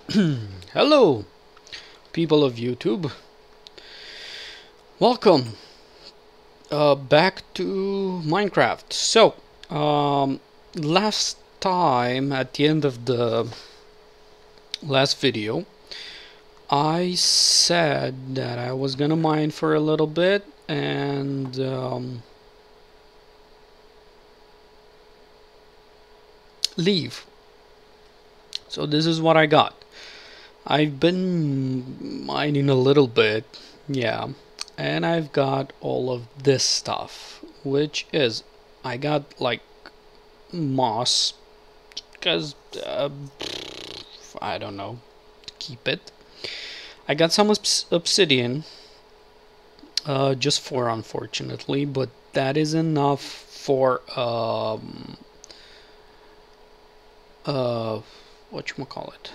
Hello, people of YouTube. Welcome back to Minecraft. Last time at the end of the last video, I said that I was gonna mine for a little bit and leave. So this is what I got. I've been mining a little bit, yeah, and I've got all of this stuff, which is I got like moss because I don't know, to keep it. I got some obsidian, just 4 unfortunately, but that is enough for whatchamacallit,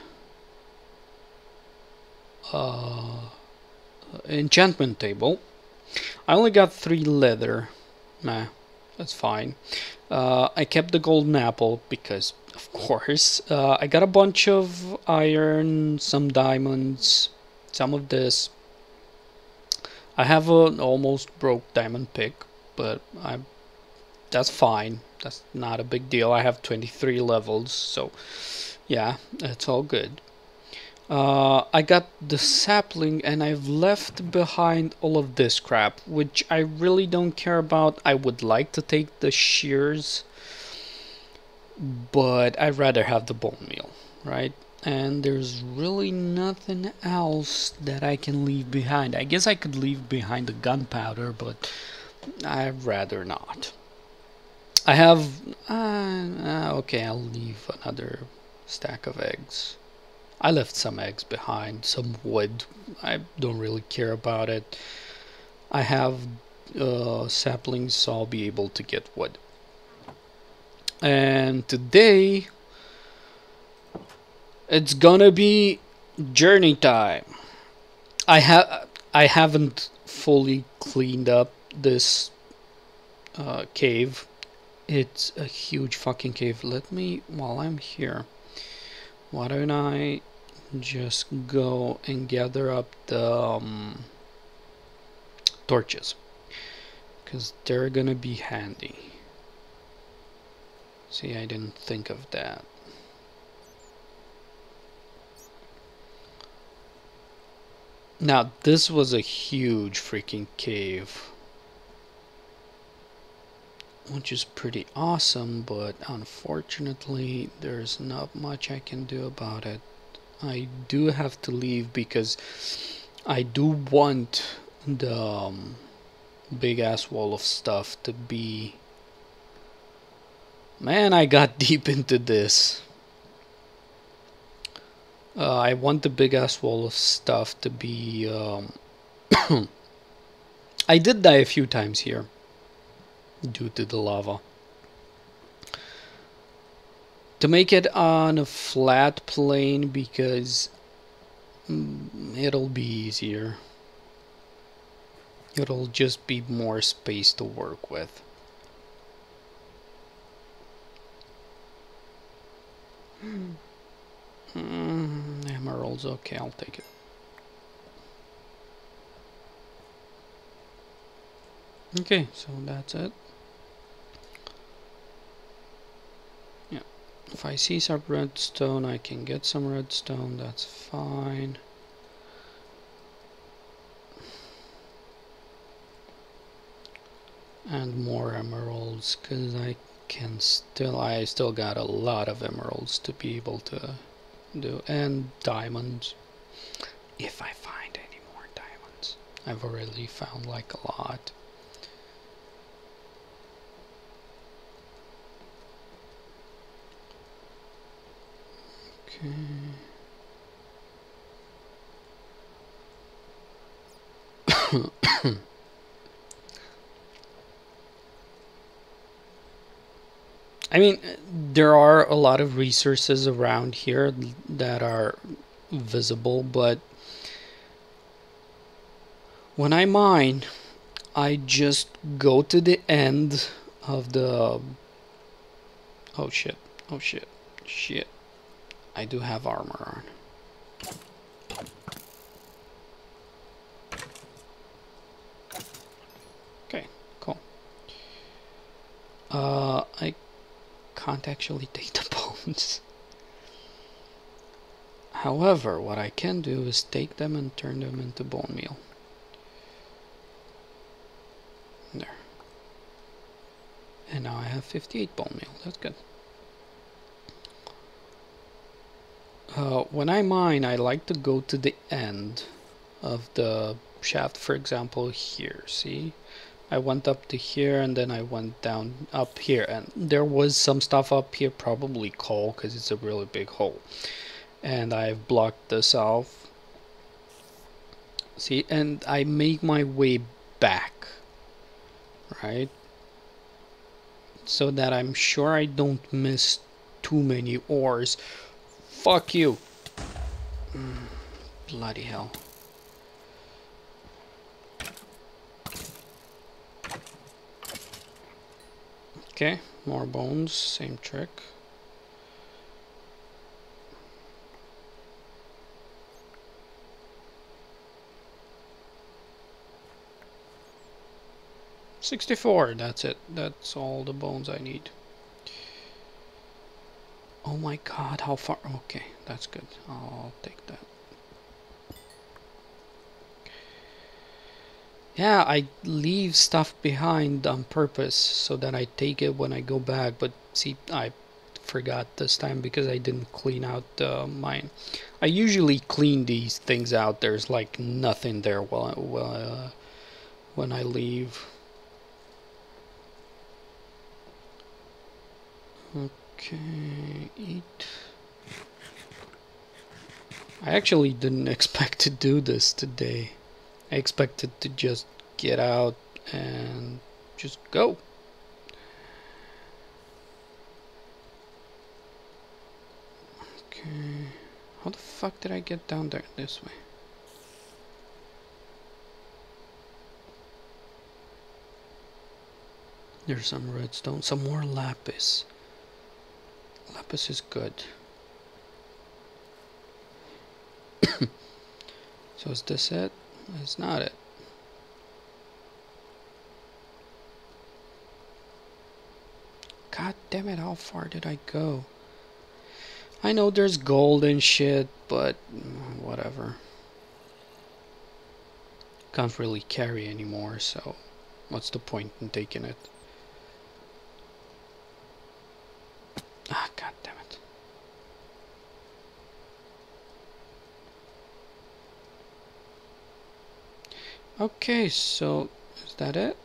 enchantment table. I only got 3 leather. Nah, that's fine. I kept the golden apple because, of course. I got a bunch of iron, some diamonds, some of this. I have an almost broke diamond pick, but that's fine. That's not a big deal. I have 23 levels, so yeah, it's all good. I got the sapling and I've left behind all of this crap, which I really don't care about. I would like to take the shears, but I'd rather have the bone meal, right? And there's really nothing else that I can leave behind. I guess I could leave behind the gunpowder, but I'd rather not. I have... okay, I'll leave another stack of eggs. I left some eggs behind, some wood. I don't really care about it. I have saplings, so I'll be able to get wood. And today, it's gonna be journey time. I haven't fully cleaned up this cave. It's a huge fucking cave. Let me, while I'm here, why don't I just go and gather up the torches, because they're gonna be handy. See, I didn't think of that. Now, this was a huge freaking cave, which is pretty awesome, but unfortunately there's not much I can do about it. I do have to leave because I do want the big ass wall of stuff to be... Man, I got deep into this. I want the big ass wall of stuff to be... I did die a few times here due to the lava. To make it on a flat plane, because it'll be easier. It'll just be more space to work with. Emeralds, okay, I'll take it. Okay, so that's it. Yeah, if I see some redstone, I can get some redstone, that's fine. And more emeralds, because I still got a lot of emeralds to be able to do, and diamonds, if I find any more diamonds. I've already found like a lot. Okay. I mean, there are a lot of resources around here that are visible, but when I mine, I just go to the end of the... Oh shit, oh shit, shit. I do have armor on. I can't actually take the bones. However, what I can do is take them and turn them into bone meal. There. And now I have 58 bone meal. That's good. When I mine, I like to go to the end of the shaft. For example, here. See? I went up to here and then I went down up here. And there was some stuff up here, probably coal, because it's a really big hole. And I've blocked this off. See? And I make my way back. Right? So that I'm sure I don't miss too many ores. Fuck you. Bloody hell. Okay, more bones, same trick. $64, that's it. That's all the bones I need. Oh my god, how far? Okay, that's good. I'll take that. Yeah, I leave stuff behind on purpose so that I take it when I go back. But see, I forgot this time because I didn't clean out mine. I usually clean these things out. There's like nothing there when I leave. Okay, eat. I actually didn't expect to do this today. I expected to just get out and just go. Okay, how the fuck did I get down there this way? There's some redstone, some more lapis. Lapis is good. So is this it? It's not it. God damn it, how far did I go? I know there's gold and shit, but whatever. Can't really carry anymore, so what's the point in taking it? Ah, god damn it. Okay, so is that it?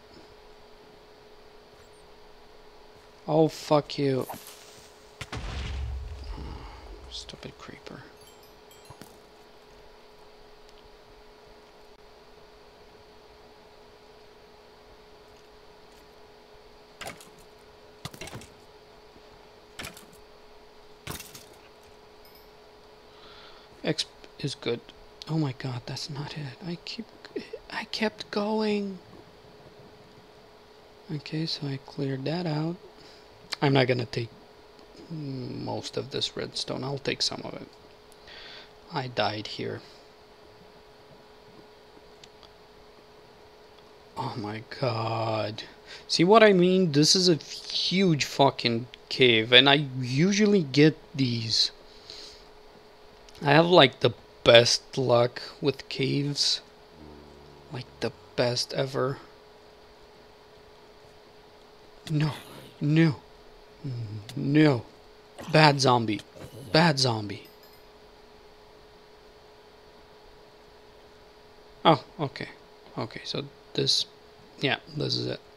Oh, fuck you. Stupid creeper. Exp is good. Oh my god, that's not it. I kept going. Okay, so I cleared that out. I'm not gonna take most of this redstone. I'll take some of it. I died here. Oh my god. See what I mean? This is a huge fucking cave, and I usually get these. I have like the best luck with caves. Like the best ever. No. No. No. Bad zombie. Bad zombie. Oh, okay. Okay, so this... Yeah, this is it.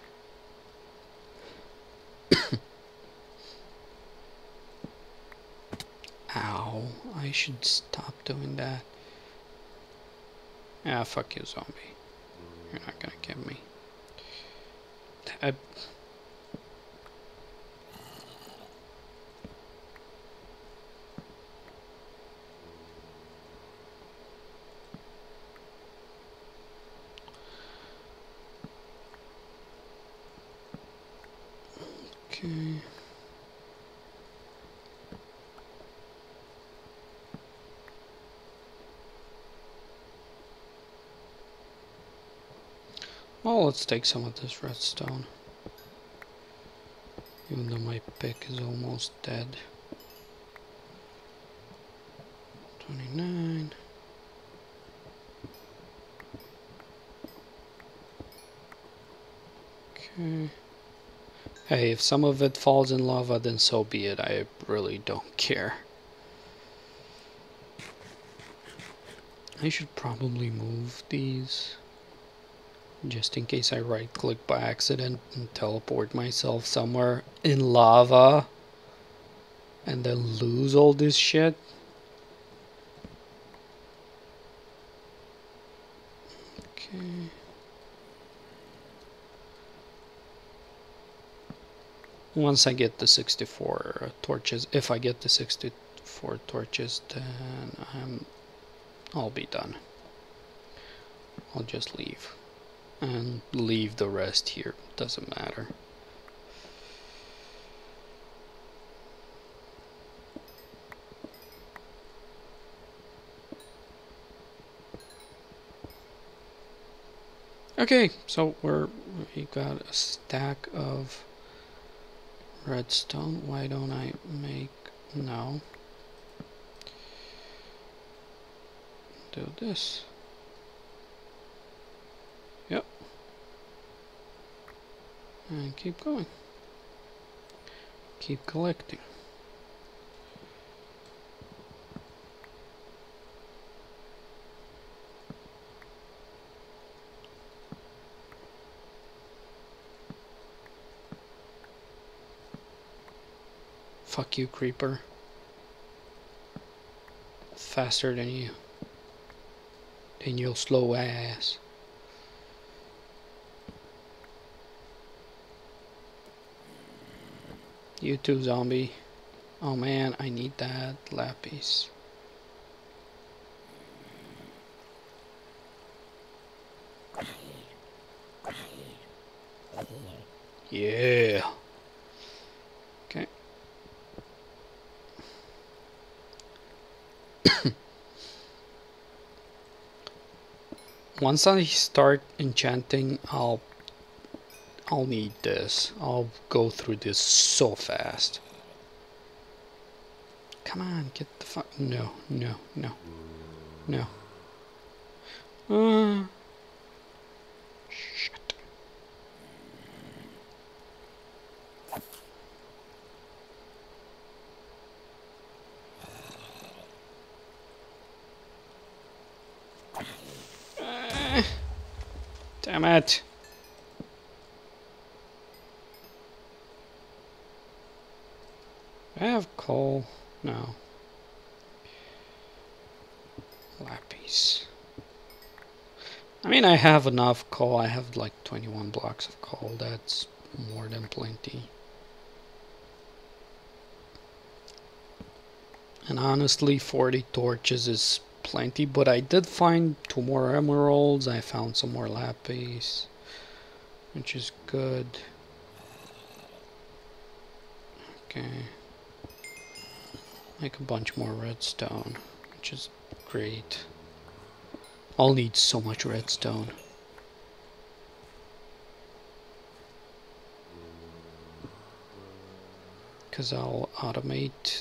Ow. I should stop doing that. Ah, fuck you, zombie. You're not gonna get me. Okay. Well, let's take some of this redstone. Even though my pick is almost dead. 29. Okay. Hey, if some of it falls in lava, then so be it. I really don't care. I should probably move these, just in case I right click by accident and teleport myself somewhere in lava and then lose all this shit. Okay. Once I get the 64 torches, if I get the 64 torches, then I'll be done. I'll just leave. And leave the rest here. Doesn't matter. Okay, so we got a stack of redstone. Why don't I make no? Do this. Yep. And keep going. Keep collecting. Fuck you, creeper. Faster than you. Than your slow ass. You too, zombie. Oh man, I need that lapis. Yeah. Okay. Once I start enchanting, I'll need this. I'll go through this so fast. Come on, get the fuck. No, no, no, no. Shit. Damn it. I have coal. No. Lapis. I mean, I have enough coal. I have like 21 blocks of coal. That's more than plenty. And honestly, 40 torches is plenty, but I did find 2 more emeralds. I found some more lapis, which is good. Okay. Make a bunch more redstone, which is great. I'll need so much redstone. Because I'll automate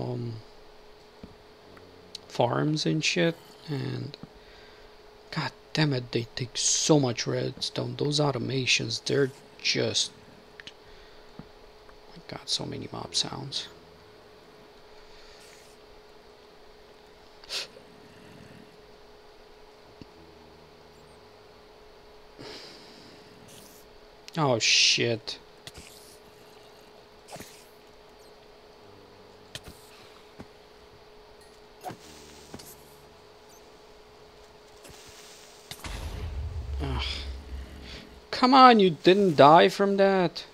farms and shit, and god damn it, they take so much redstone. Those automations, they're just, oh my god, so many mob sounds. Oh shit. Ugh. Come on, you didn't die from that?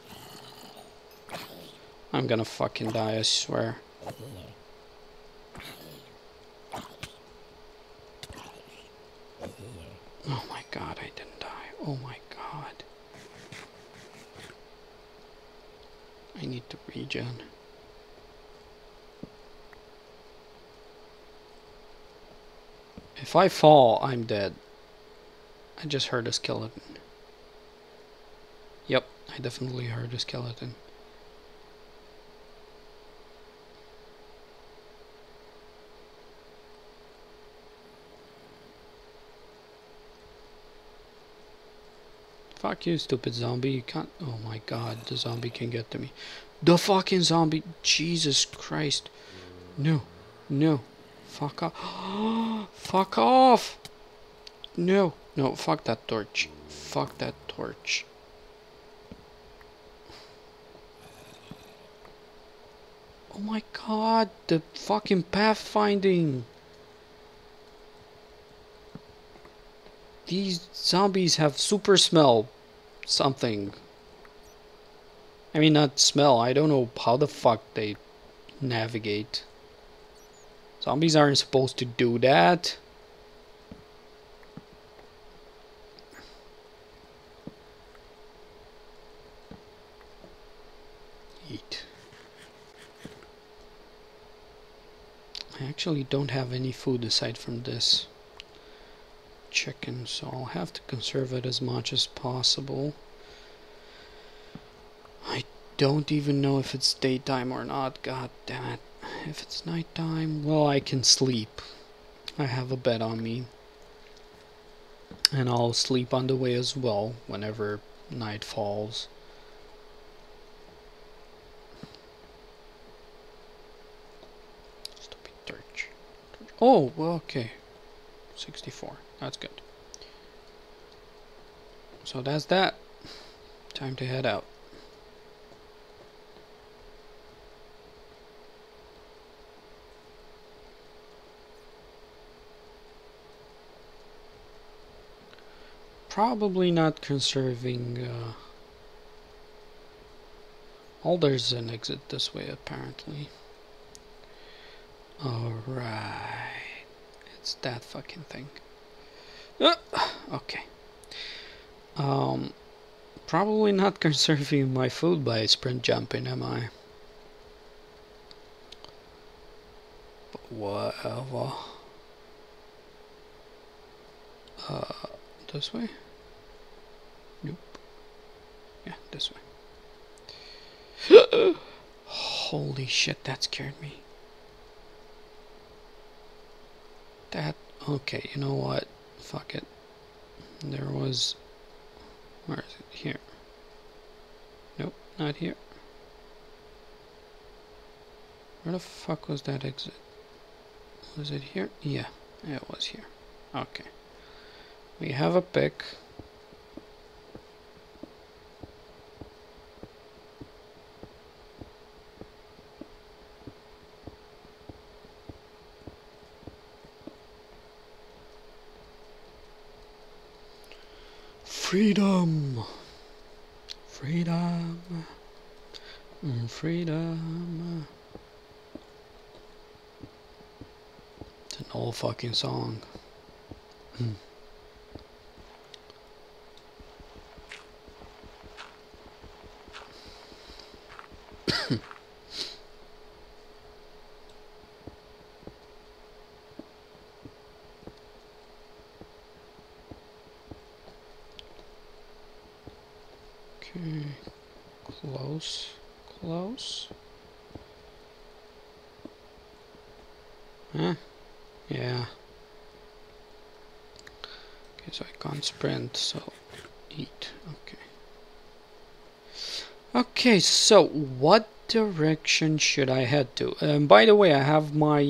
I'm gonna fucking die, I swear. Oh my god, I didn't die. Oh my god. I need to regen. If I fall, I'm dead. I just heard a skeleton. Yep, I definitely heard a skeleton. Fuck you, stupid zombie. You can't. Oh my god, the zombie can get to me. The fucking zombie. Jesus Christ. No. No. Fuck off. Fuck off. No. No, fuck that torch. Fuck that torch. Oh my god, the fucking pathfinding. These zombies have super smell something. I mean, not smell. I don't know how the fuck they navigate. Zombies aren't supposed to do that. Eat. I actually don't have any food aside from this chicken, so I'll have to conserve it as much as possible. I don't even know if it's daytime or not. God damn it. If it's nighttime, well, I can sleep. I have a bed on me. And I'll sleep on the way as well whenever night falls. Stupid torch. Oh, well, okay. 64. That's good. So that's that. Time to head out. Probably not conserving. Oh, there's an exit this way apparently. Alright. It's that fucking thing. Okay. Probably not conserving my food by sprint jumping, am I? But whatever. This way? Nope. Yeah, this way. Holy shit, that scared me. That, okay, you know what? Fuck it. There was, where is it? Here. Nope, not here. Where the fuck was that exit? Was it here? Yeah, it was here. Okay. We have a pick. Freedom! Freedom! Freedom! It's an old fucking song. Okay, close, close. Huh? Yeah. Okay, so I can't sprint, so eat. Okay. Okay, so what direction should I head to? By the way, I have my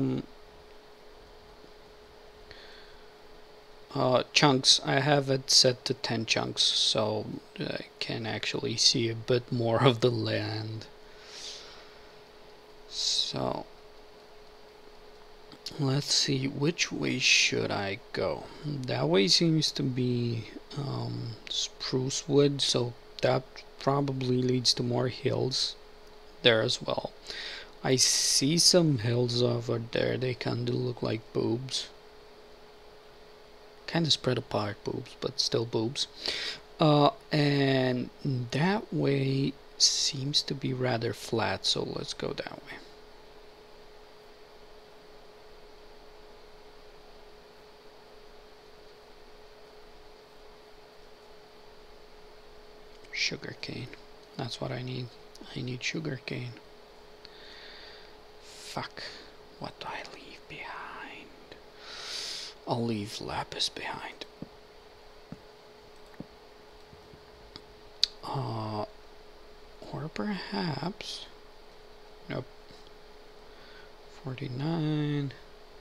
chunks. I have it set to 10 chunks, so I can actually see a bit more of the land. So let's see, which way should I go? That way seems to be spruce wood, so that probably leads to more hills there as well. I see some hills over there. They kind of look like boobs. Kind of spread apart boobs, but still boobs. And that way seems to be rather flat, so let's go that way. Sugarcane. That's what I need. I need sugarcane. Fuck. What do I leave behind? I'll leave lapis behind. perhaps... Nope. 49.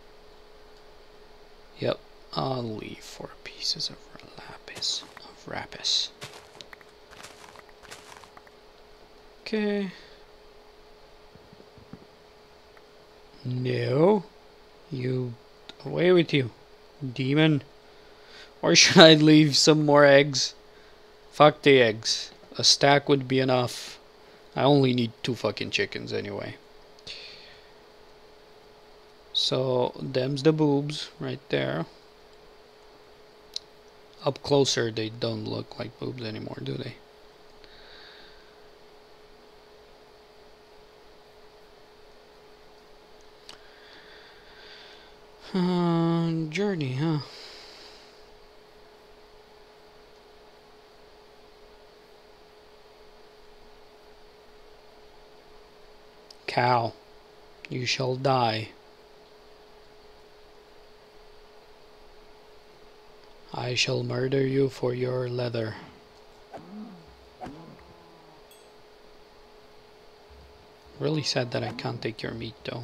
Yep, I'll leave 4 pieces of lapis. Okay. No. You... Away with you, demon. Or should I leave some more eggs? Fuck the eggs. A stack would be enough. I only need 2 fucking chickens anyway. So, them's the boobs right there. Up closer, they don't look like boobs anymore, do they? Journey, huh? Cow, you shall die. I shall murder you for your leather. Really sad that I can't take your meat though.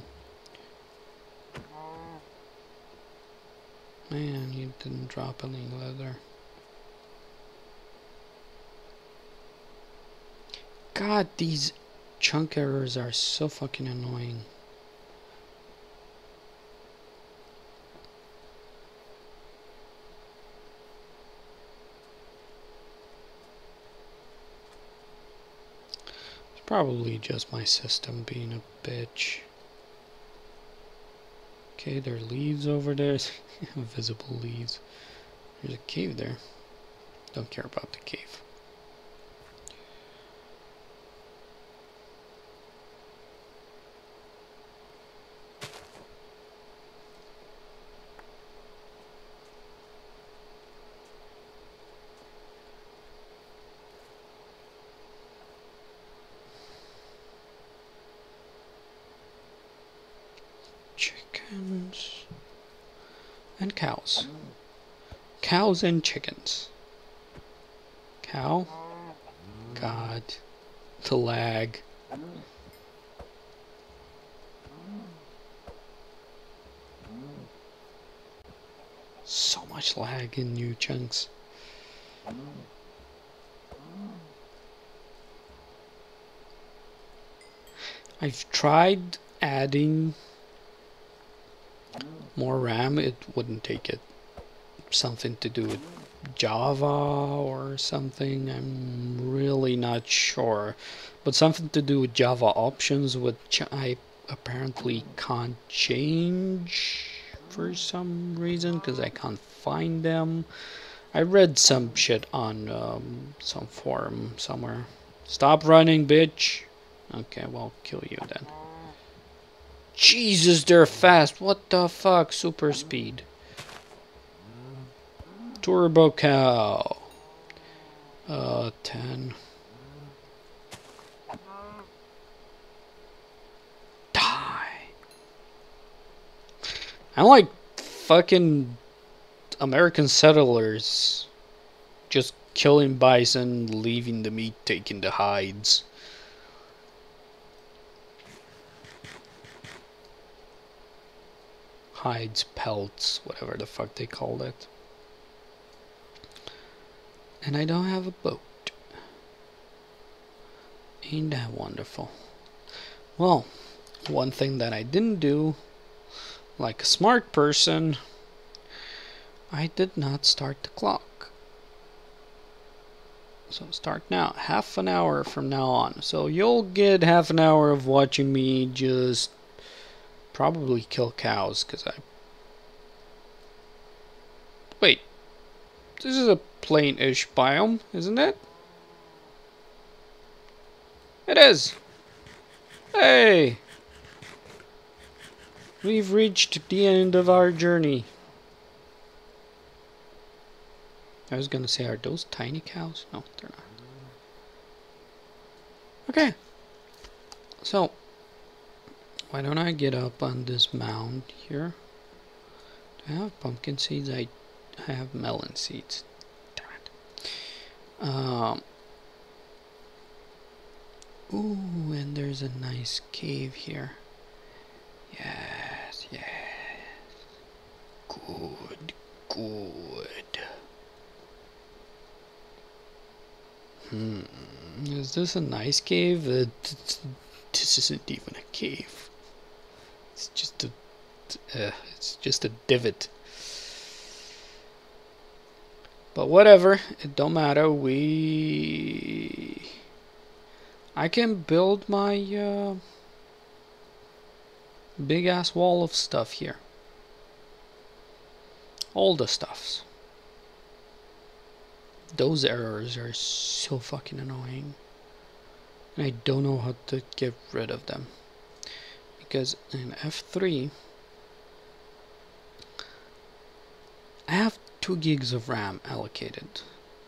Man, you didn't drop any leather. God, these chunk errors are so fucking annoying. It's probably just my system being a bitch. Okay, there are leaves over there. Invisible leaves. There's a cave there. Don't care about the cave. Chickens and cows. Cows and chickens. Cow. God. The lag. So much lag in new chunks. I've tried adding more RAM, it wouldn't take it. Something to do with Java or something, I'm really not sure. But something to do with Java options, which I apparently can't change for some reason, because I can't find them. I read some shit on some forum somewhere. Stop running, bitch! Okay, well, kill you then. Jesus, they're fast. What the fuck? Super speed. Turbo cow. 10. Die. I'm like fucking American settlers. Just killing bison, leaving the meat, taking the hides. Hides, pelts, whatever the fuck they called it. And I don't have a boat. Ain't that wonderful? Well, one thing that I didn't do, like a smart person, I did not start the clock. So start now, half an hour from now on. So you'll get half an hour of watching me just probably kill cows, because I... Wait, this is a plain-ish biome, isn't it? It is! Hey! We've reached the end of our journey. I was gonna say, are those tiny cows? No, they're not. Okay. So, why don't I get up on this mound here? Do I have pumpkin seeds? I have melon seeds. Damn it. Ooh, and there's a nice cave here. Yes, yes. Good, good. Is this a nice cave? This isn't even a cave. It's just a divot. But whatever, it don't matter. I can build my big ass wall of stuff here. All the stuffs. Those errors are so fucking annoying. And I don't know how to get rid of them. Because in F3, I have 2 gigs of RAM allocated.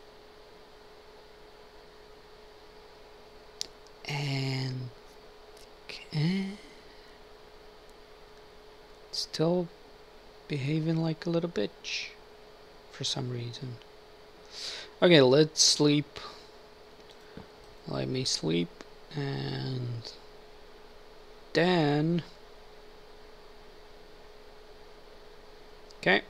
And still behaving like a little bitch for some reason. Okay, let's sleep. Let me sleep, and then okay.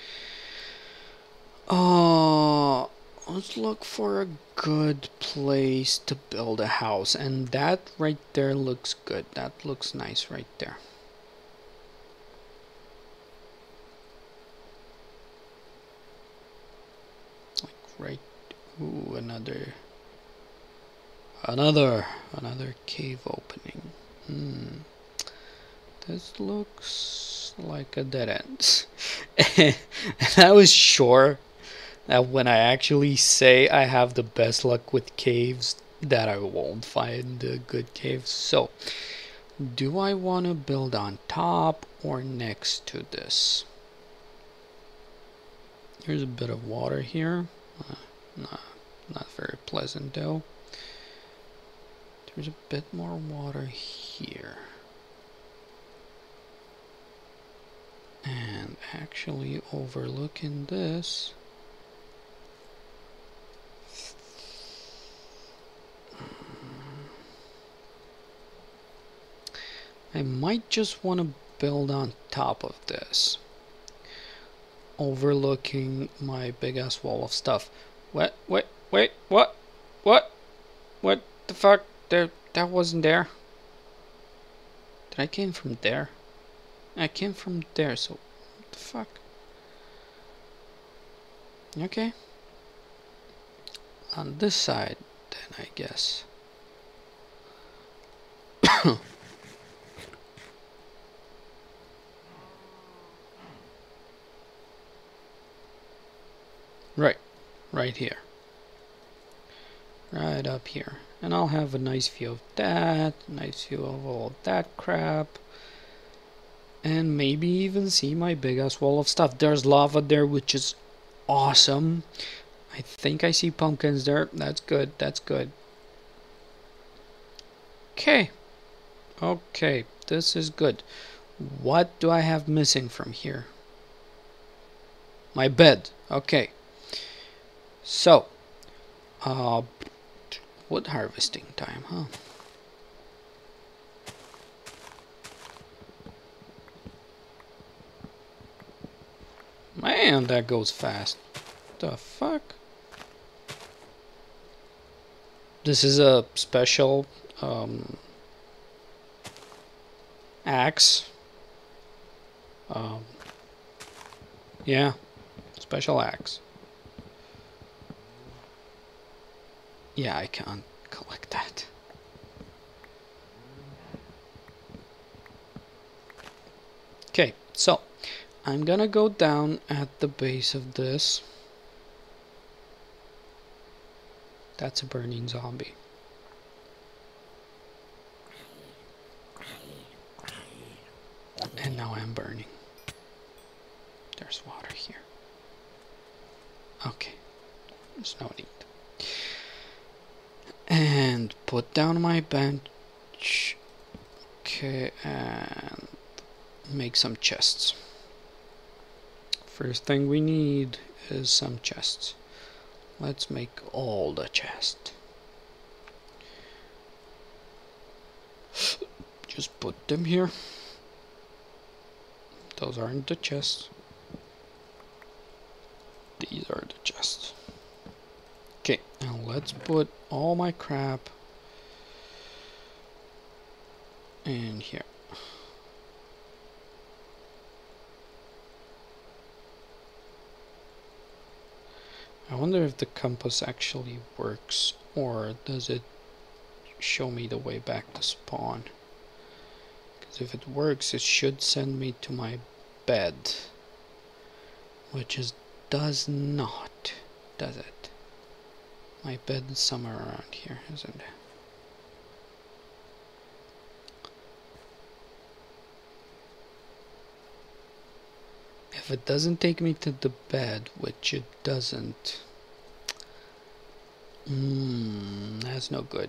Let's look for a good place to build a house, and that right there looks good. That looks nice right there. Like right. Ooh, another cave opening. This looks like a dead end. And I was sure that when I actually say I have the best luck with caves, that I won't find a good cave. So, do I want to build on top or next to this? Here's a bit of water here. Not very pleasant though. There's a bit more water here. And actually overlooking this, I might just want to build on top of this, overlooking my big ass wall of stuff. What the fuck? That wasn't there. Did I came from there? I came from there, so what the fuck? Okay. On this side, then, I guess. Right here. Right up here. And I'll have a nice view of that, nice view of all that crap. And maybe even see my big ass wall of stuff. There's lava there, which is awesome. I think I see pumpkins there. That's good, that's good. Okay. Okay, this is good. What do I have missing from here? My bed. Okay. So, wood harvesting time, huh? Man, that goes fast. The fuck? This is a special axe. Yeah, special axe. Yeah, I can't collect that. Okay, so I'm gonna go down at the base of this. That's a burning zombie. And now I'm burning. There's water here. Okay, there's no need. And put down my bench. Okay, and make some chests. First thing we need is some chests. Let's make all the chests. Just put them here. Those aren't the chests. These are the chests. Okay, now let's put all my crap in here. I wonder if the compass actually works, or does it show me the way back to spawn? Because if it works, it should send me to my bed, which is does not, does it? My bed is somewhere around here, isn't it? If it doesn't take me to the bed, which it doesn't, that's no good.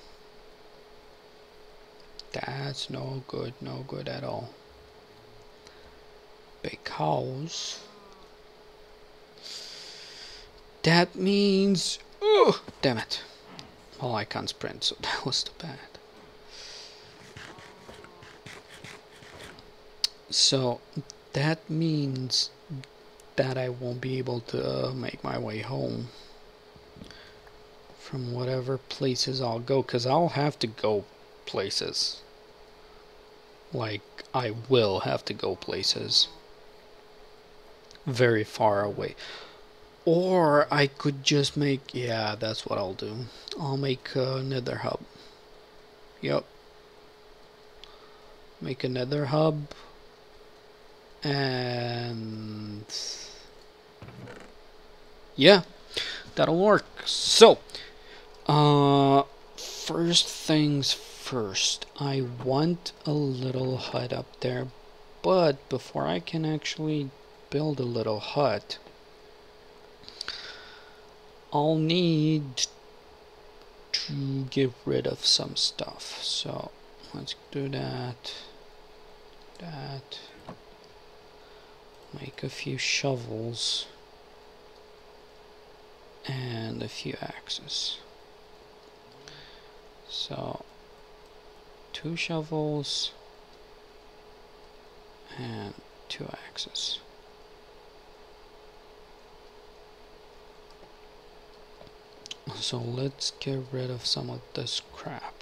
That's no good at all. Because that means, oh, damn it. Well, I can't sprint, so that was too bad. So that means that I won't be able to make my way home from whatever places I'll go, because I'll have to go places. Like, I will have to go places very far away. Or I could just make, yeah, that's what I'll do. I'll make a nether hub. Yep. Make a nether hub. And yeah, that'll work. So, first things first, I want a little hut up there, but before I can actually build a little hut, I'll need to get rid of some stuff. So let's do that. Make a few shovels and a few axes. So 2 shovels and 2 axes. So let's get rid of some of this crap.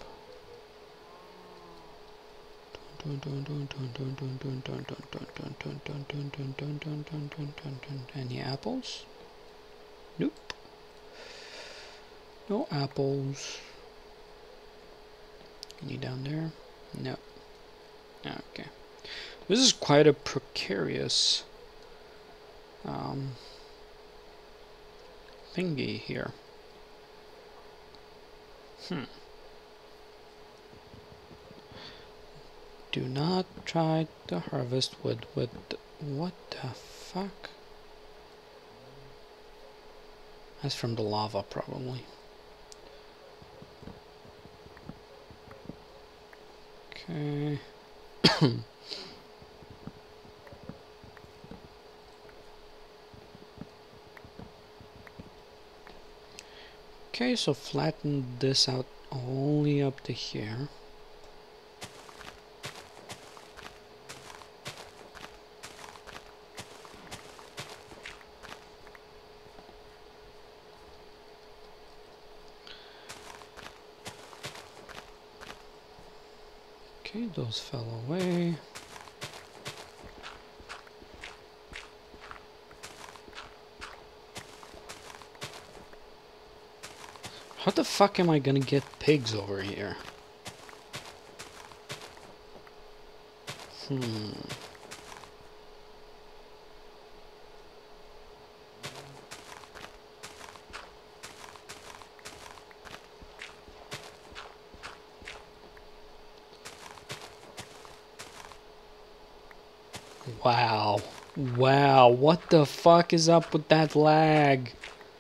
Any apples? Nope. No apples. Any down there? No. Okay. This is quite a precarious thingy here. Do not try to harvest wood with... What the fuck? That's from the lava, probably. Okay. Okay, so flatten this out only up to here. Okay, those fell away. How the fuck am I gonna get pigs over here? Wow. Wow, what the fuck is up with that lag?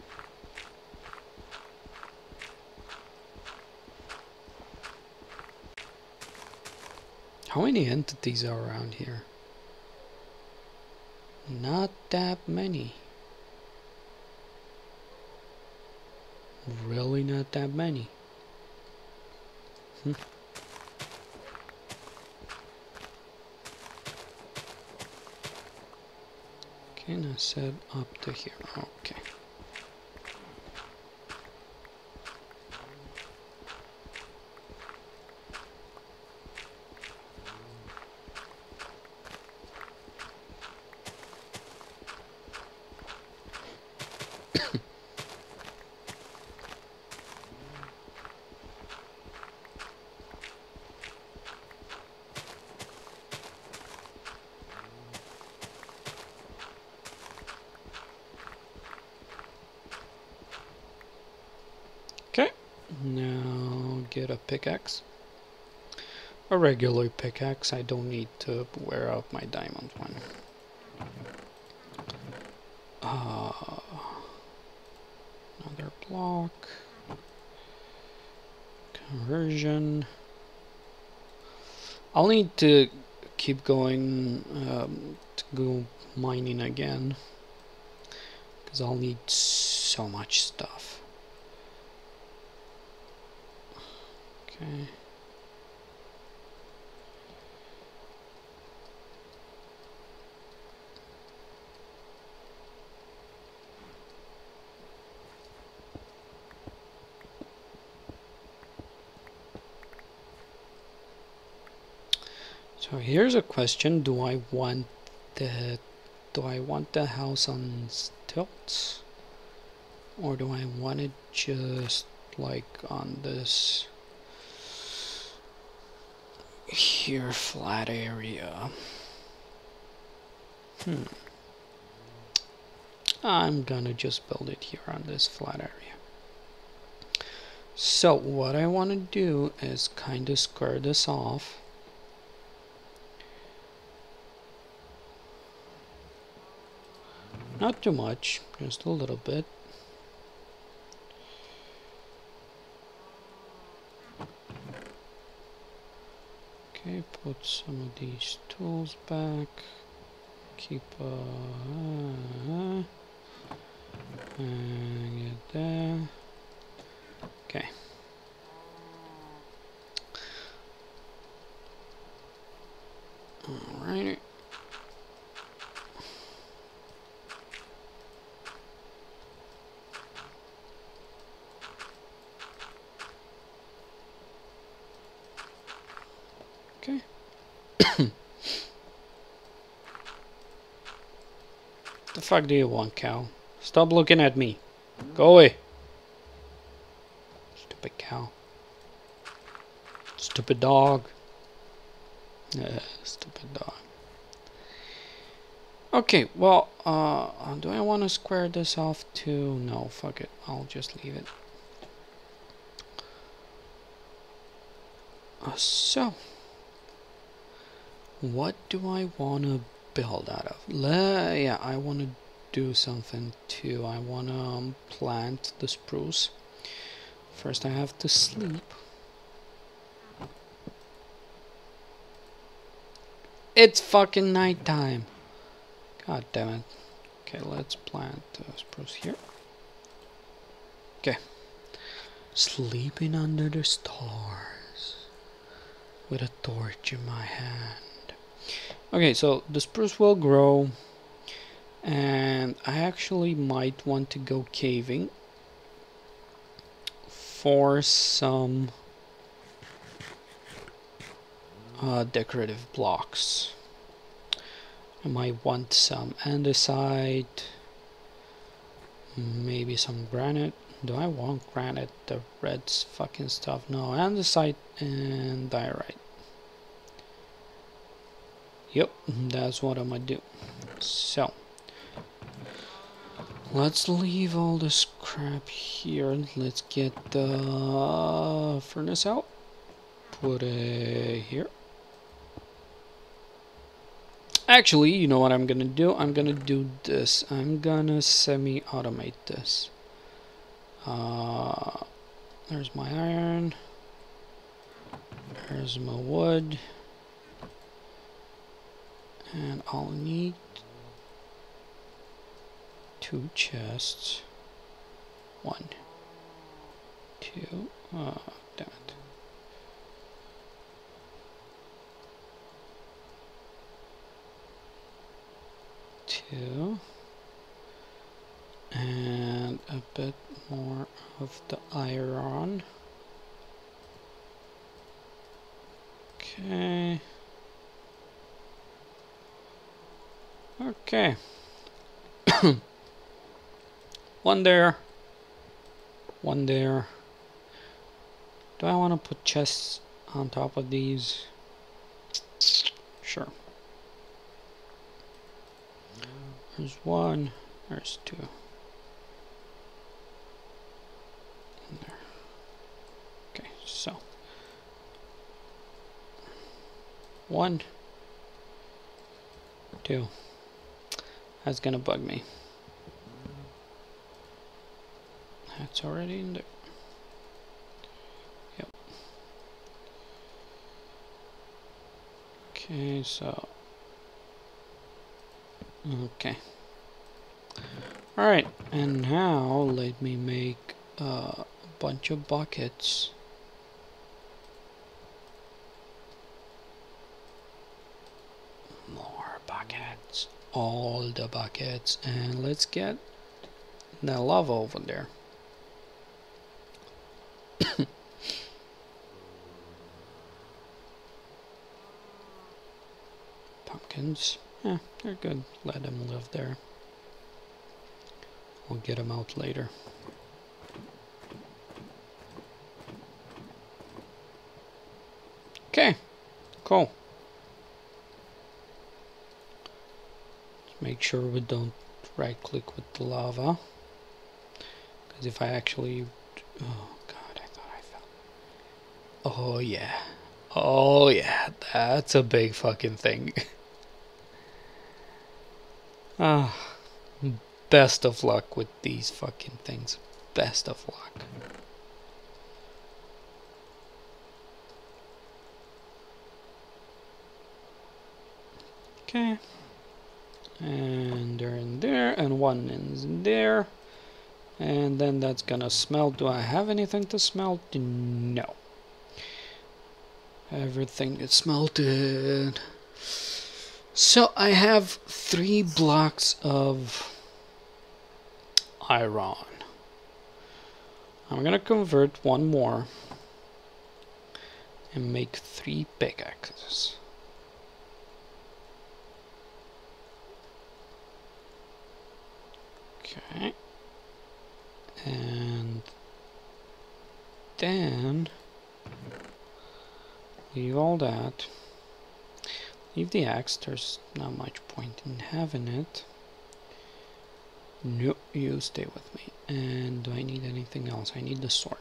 How many entities are around here? Not that many. Really not that many. Okay, now set up to here. Okay. Okay, now get a pickaxe. A regular pickaxe, I don't need to wear out my diamond one. Another block. Conversion. I'll need to keep going to go mining again, because I'll need so much stuff. Okay. So here's a question: do I want the house on stilts, or do I want it just like on this here flat area? I'm gonna just build it here on this flat area. So what I want to do is kind of square this off. Not too much, just a little bit. Okay, put some of these tools back. Keep get there. Okay. Alright. Okay. The fuck do you want, cow? Stop looking at me. Go away. Stupid cow. Stupid dog. Stupid dog. Okay, well, do I want to square this off too? No, fuck it. I'll just leave it. So, what do I want to build out of? Yeah, I want to do something too. I want to plant the spruce. First, I have to sleep. It's fucking nighttime. God damn it. Okay, let's plant the spruce here. Okay. Sleeping under the stars with a torch in my hand. Okay, so the spruce will grow, and I actually might want to go caving for some decorative blocks. I might want some andesite, maybe some granite. Do I want granite? The red fucking stuff. No, andesite and diorite. Yep, that's what I'm gonna do. So, let's leave all this crap here. Let's get the furnace out. Put it here. Actually, you know what I'm gonna do? I'm gonna do this. I'm gonna semi-automate this. There's my iron. There's my wood. And I'll need 2 chests. 1, 2. Damn it. 2. And a bit more of the iron. Okay. Okay. One there. One there. Do I want to put chests on top of these? Sure. There's one. There's two. In there. Okay, so. One. Two. That's gonna bug me. That's already in there. Yep. Okay, so. Okay. Alright, and now let me make a bunch of buckets. More buckets. All the buckets. And let's get the lava over there. Pumpkins. Yeah, they're good. Let them live there. We'll get them out later. Okay, cool. Let's make sure we don't right click with the lava. Because if I actually... Oh god, I thought I fell. Oh yeah. Oh yeah, that's a big fucking thing. Ah, best of luck with these fucking things. Best of luck. Okay. And they're in there, and one is in there. And then that's gonna smelt. Do I have anything to smelt? No. Everything is smelted. So I have 3 blocks of iron. I'm gonna convert one more and make 3 pickaxes. Okay. And then leave all that. Leave the axe, there's not much point in having it. No, you stay with me. And do I need anything else? I need the sword.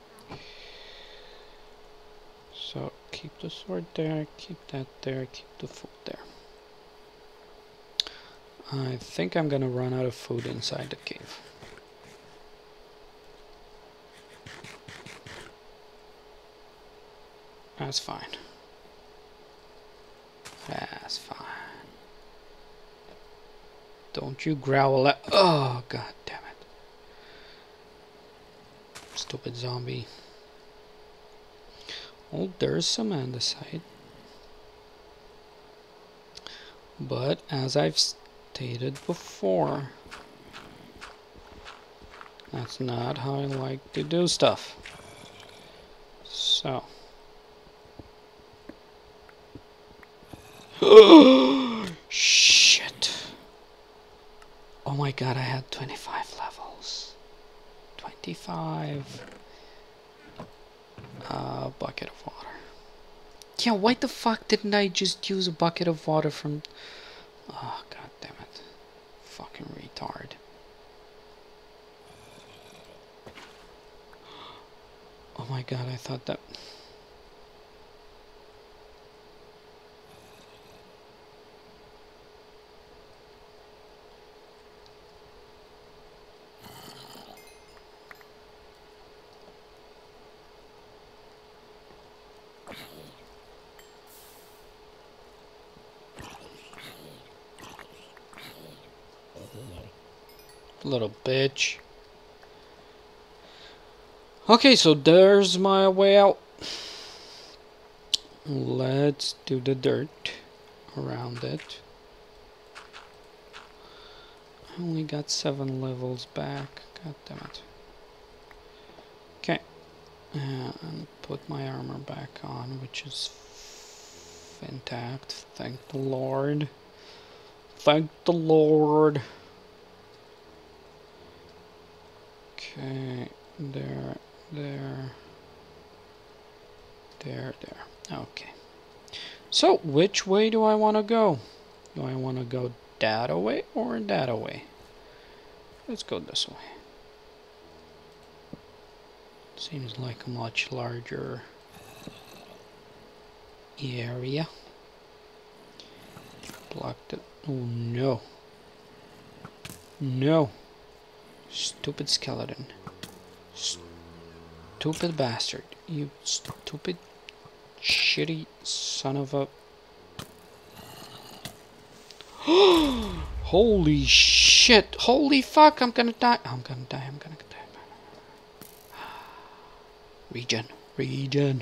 So keep the sword there, keep that there, keep the food there. I think I'm gonna run out of food inside the cave. That's fine. That's fine. Don't you growl at— oh, god damn it. Stupid zombie. Oh, there's some andesite. But as I've stated before, that's not how I like to do stuff. So. Shit. Oh my god, I had 25 levels. 25. Bucket of water. Yeah, why the fuck didn't I just use a bucket of water from... oh, god damn it. Fucking retard. Oh my god, I thought that... little bitch. Okay, so there's my way out. Let's do the dirt around it. I only got 7 levels back. God damn it. Okay. And put my armor back on, which is intact. Thank the Lord. Thank the Lord. Okay. There. Okay. So, which way do I want to go? Do I want to go that way or that way? Let's go this way. Seems like a much larger area. Blocked it. Oh no. No. Stupid skeleton. Stupid bastard. You stupid, shitty son of a... Holy shit. Holy fuck. I'm gonna die. I'm gonna die. Regen.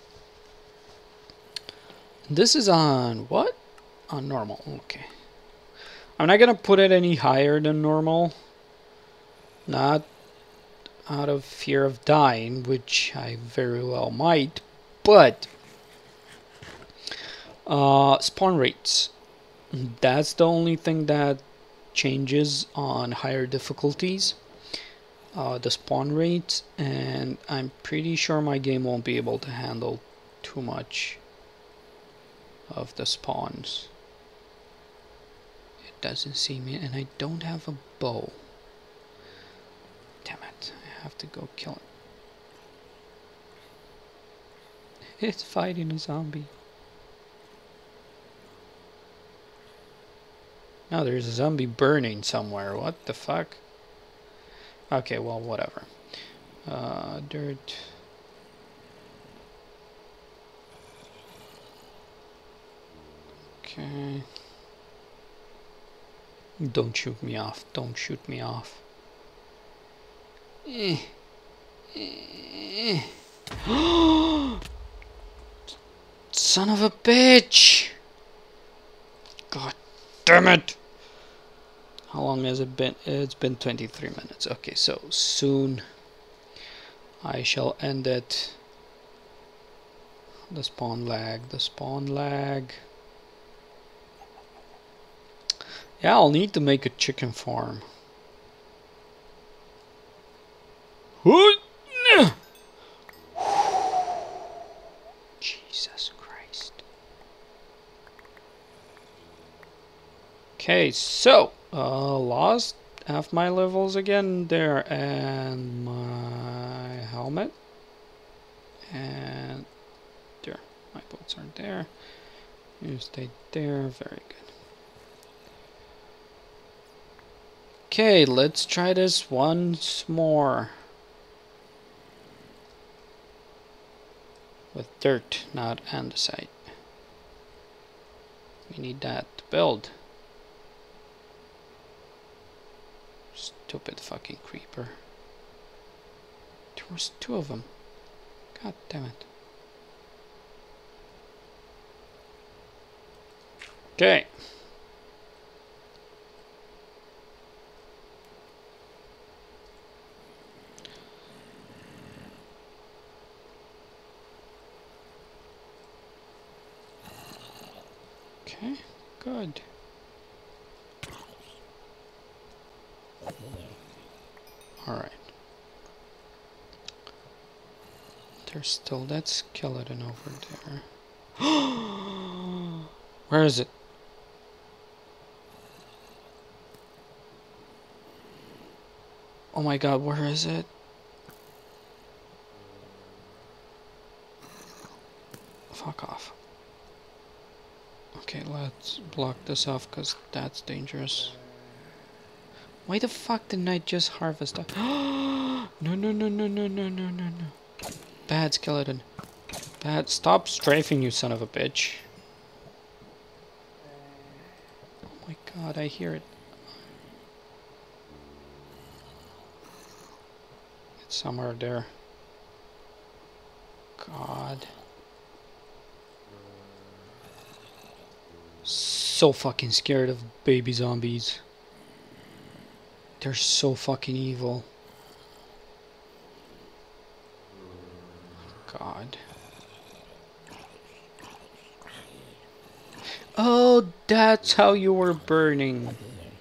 This is on what? On normal. Okay. I'm not gonna put it any higher than normal. Not out of fear of dying, which I very well might, but spawn rates. That's the only thing that changes on higher difficulties. The spawn rates, and I'm pretty sure my game won't be able to handle too much of the spawns. It doesn't seem it, and I don't have a bow. Damn it, I have to go kill it. It's fighting a zombie. Now there's a zombie burning somewhere. What the fuck? Okay, well, whatever. Dirt. Okay. Don't shoot me off. Don't shoot me off. Son of a bitch! God damn it! How long has it been? It's been 23 minutes. Okay, so soon I shall end it. The spawn lag. Yeah, I'll need to make a chicken farm. Jesus Christ. Okay, so lost half my levels again there, and my helmet, and there, my boots are there. You stay there, very good. Okay, let's try this once more. With dirt, not andesite. We need that to build. Stupid fucking creeper. There was 2 of them. God damn it. Okay. Okay, good. Alright. There's still that skeleton over there. Where is it? Oh my god, where is it? Fuck off. Okay, let's block this off because that's dangerous. Why the fuck didn't I just harvest that? No. Bad skeleton. Bad. Stop strafing, you son of a bitch. Oh my god, I hear it. It's somewhere there. God. So fucking scared of baby zombies. They're so fucking evil. God. Oh, that's how you were burning.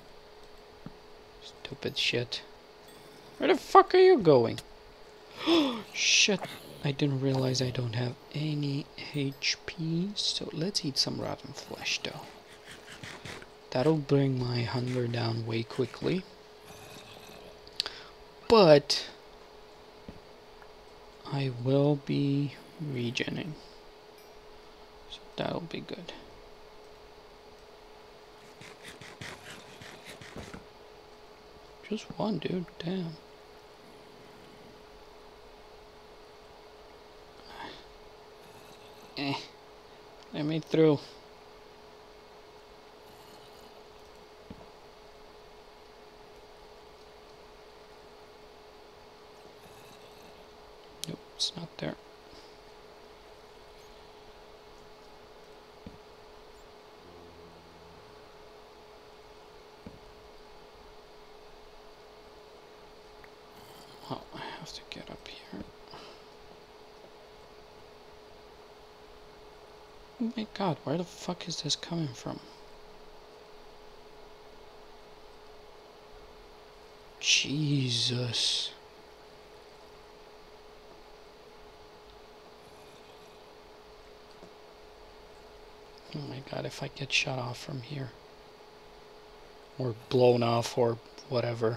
Stupid shit. Where the fuck are you going? Shit. I didn't realize I don't have any HP. So let's eat some rotten flesh though. That'll bring my hunger down way quickly. But I will be regening. So that'll be good. Just one, dude. Damn. Let me through. Nope, it's not there. Oh, I have to get up here. Oh my god, where the fuck is this coming from? Jesus. Oh my god, if I get shot off from here. Or blown off or whatever.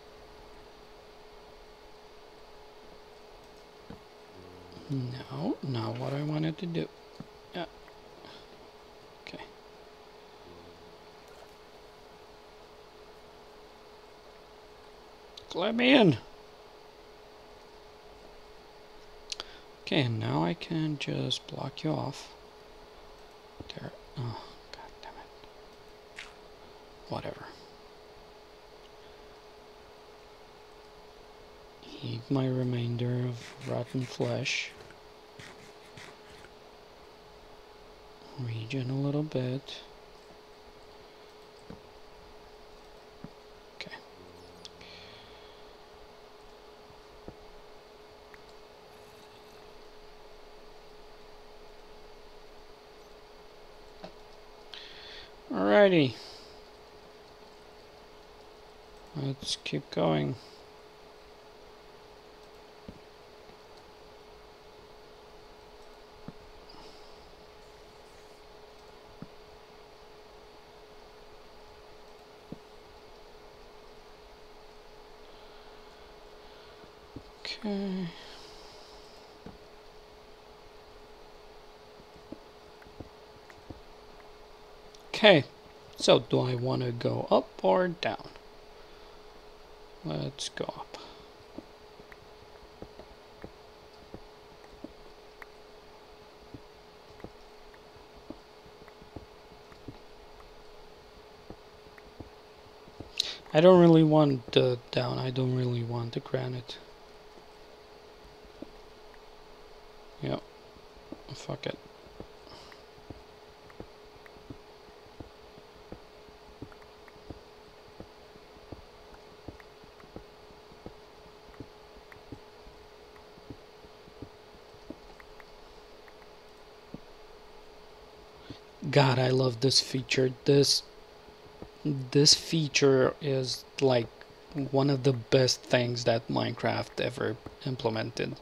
No, not what I wanted to do. Yeah. Okay. Let me in. Okay, and now I can just block you off. There. Oh, god damn it. Whatever. Eat my remainder of rotten flesh. Regen a little bit. Okay. Alrighty. Let's keep going. Okay. Okay. So, do I want to go up or down? Let's go up. I don't really want the down. I don't really want the granite. Yep. Fuck it. God, I love this feature. This feature is like one of the best things that Minecraft ever implemented.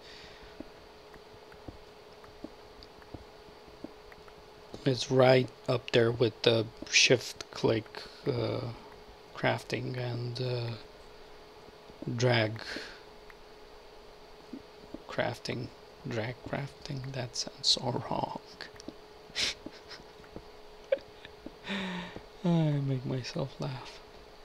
It's right up there with the shift click crafting and drag crafting. Drag crafting? That sounds so wrong. I make myself laugh.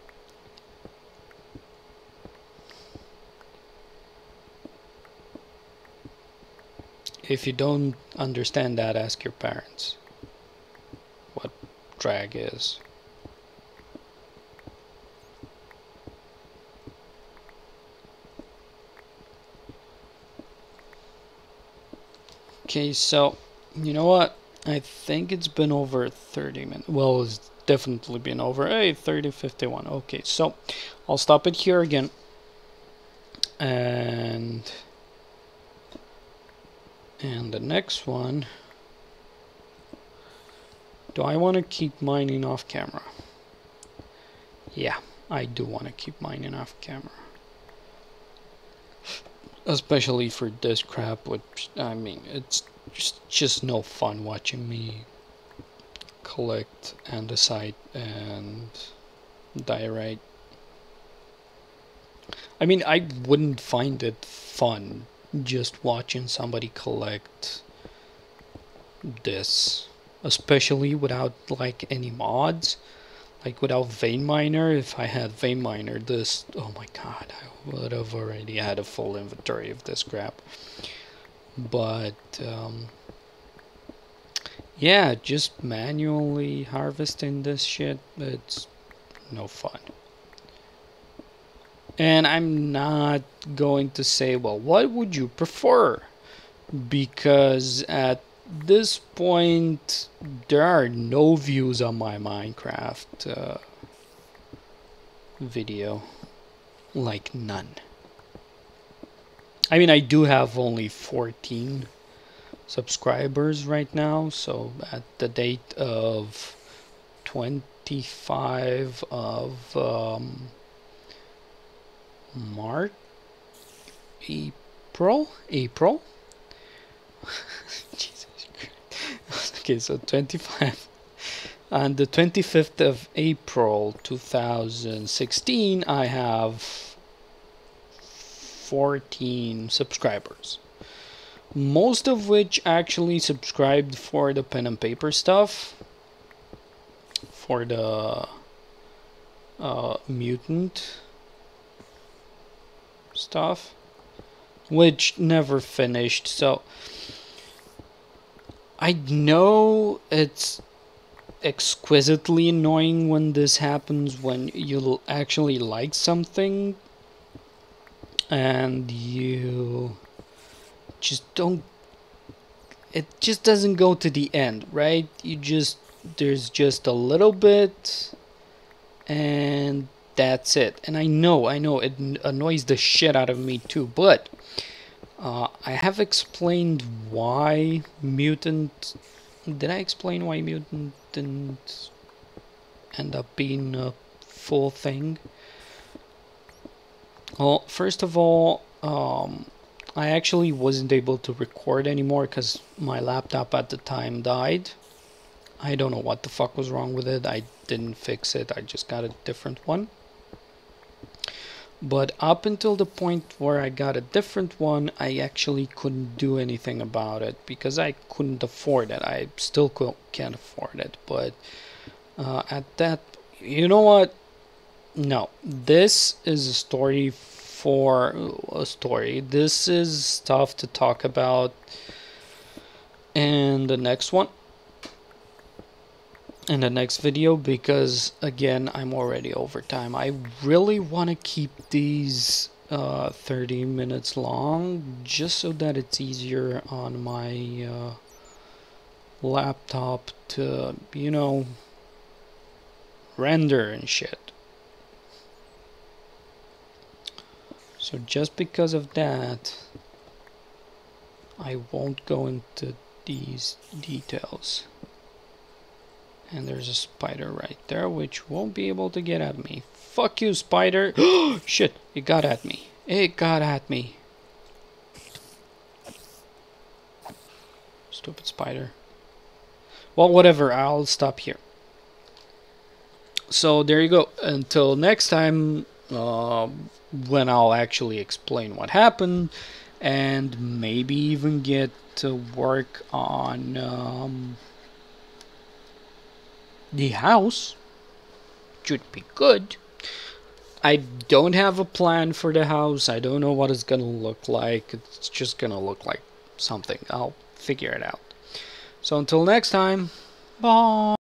If you don't understand that, ask your parents what drag is. Okay, so you know what? I think it's been over 30 minutes. Well, it's definitely been over. Hey, 30:51. Okay, so I'll stop it here again. And the next one. Do I want to keep mining off camera? Yeah, I do want to keep mining off camera. Especially for this crap, which, I mean, it's just no fun watching me collect andesite and diorite. I mean, I wouldn't find it fun just watching somebody collect this, especially without like any mods, like without vein miner. If I had vein miner, this, oh my god, I would have already had a full inventory of this crap. But yeah, just manually harvesting this shit, it's no fun. And I'm not going to say, well, what would you prefer? Because at this point, there are no views on my Minecraft video. Like none. I mean, I do have only 14 subscribers right now, so at the date of 25 of March, April. Jesus Christ. Okay, so 25 on the 25th of April 2016, I have 14 subscribers, most of which actually subscribed for the pen and paper stuff, for the mutant stuff, which never finished. So I know it's exquisitely annoying when this happens, when you actually like something and you just don't, it just doesn't go to the end, right? There's just a little bit and that's it. And I know it annoys the shit out of me too, but I have explained why mutant. Did I explain why mutant didn't end up being a full thing? Well, first of all, I actually wasn't able to record anymore because my laptop at the time died. I don't know what the fuck was wrong with it. I didn't fix it. I just got a different one. But up until the point where I got a different one, I actually couldn't do anything about it because I couldn't afford it. I still can't afford it. But at that, you know what? No, this is a story for a story. This is stuff to talk about in the next one. In the next video, because again, I'm already over time. I really want to keep these 30 minutes long just so that it's easier on my laptop to, you know, render and shit. So just because of that, I won't go into these details. And there's a spider right there, which won't be able to get at me. Fuck you, spider! Shit, it got at me. It got at me. Stupid spider. Well, whatever, I'll stop here. So there you go. Until next time, when I'll actually explain what happened, and maybe even get to work on the house. Should be good. I don't have a plan for the house. I don't know what it's gonna look like. It's just gonna look like something. I'll figure it out. So until next time, bye.